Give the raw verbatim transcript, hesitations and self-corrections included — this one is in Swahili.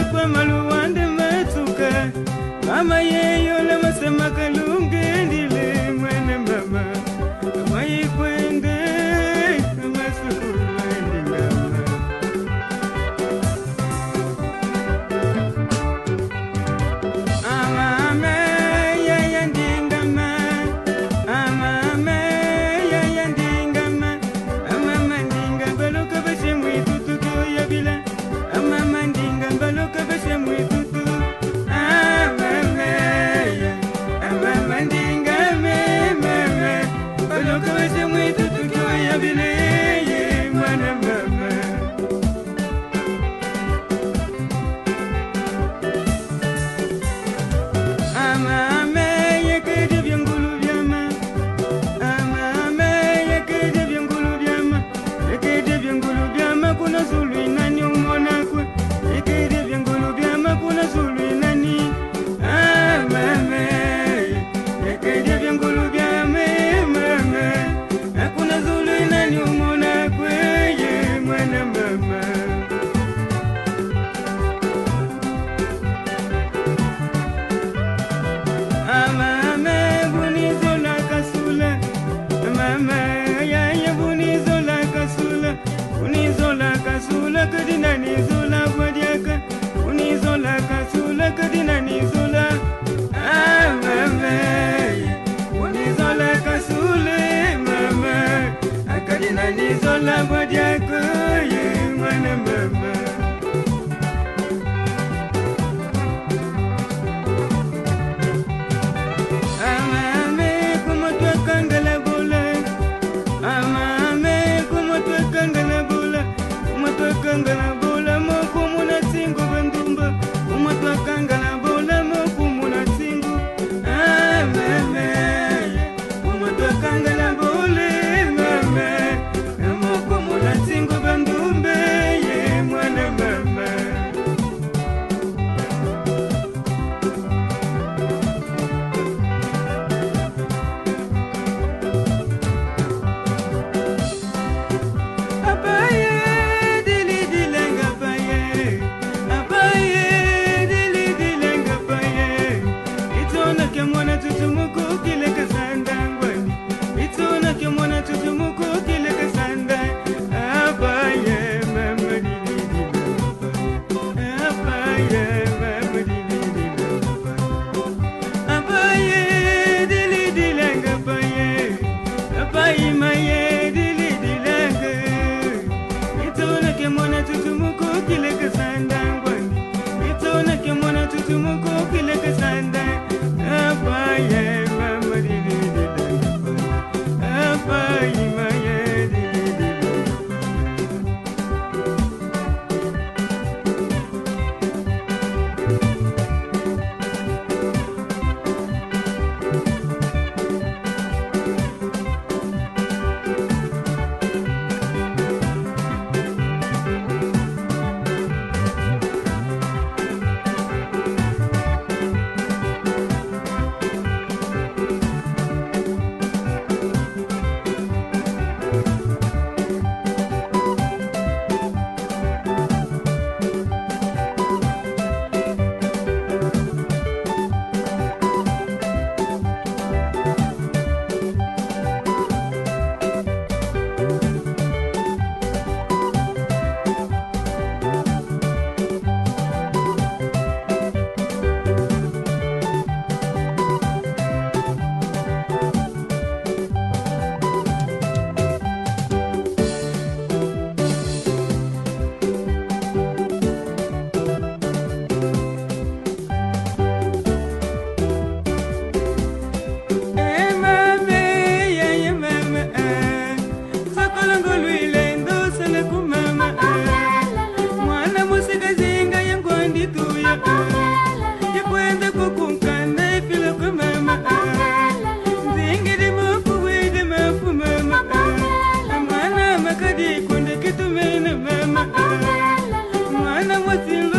kwa maluwande matuka mama yeyo la masema kalunge ndile mwene mama mama yikwende masukulu ndi mama amame yaya ndingama amame yaya ndingama amama ndinga baloka bashe mwitutu kyo yabila amama ndinga baloka bashe mwitutu amame amama ndinga meme baloka bashe mwitutu kyo yabile mwana mama amame yekede byengulu byama amame yekede byengulu byama yekede byengulu byama kuna zulu inani umona kwe yekede byengulu byama kuna zulu inani amame yekede byengulu byama mama kuna zulu inani umona kwe ye mwana mama amame bunizola kasula mama yaya bunizola kasula bunizola kasula kadina nizola bwadiaka bunizola kasula kadina nizola amame bunizola kasula mama akadina nizola bwadiaka ye mwana mama amame kumotwa kangala bola amame kumotwa kangala bola kumotwa kangala bola mokumuna singo bandumba kumotwa kangala bola mokumuna singo amame kumotwa kangala bola mama mokumuna singo bandumbe ye mwana mama abaye dili dilenga baye abaye dili dilenga baye itona ke mwana tutumuko kile kasanda ngwani itona ke mwana tutumuko kile kasanda abaye mama dili dilenga baye abaye mama dili dilenga baye abaye dili dilenga baye abaye maye dili dilenga itona ke mwana tutumuko kile kasanda ngwani itona ke mwana tutumuko kile kasanda abaye mama dili dilenga baye abaye maye dili dilenga baye Mwana mwasilu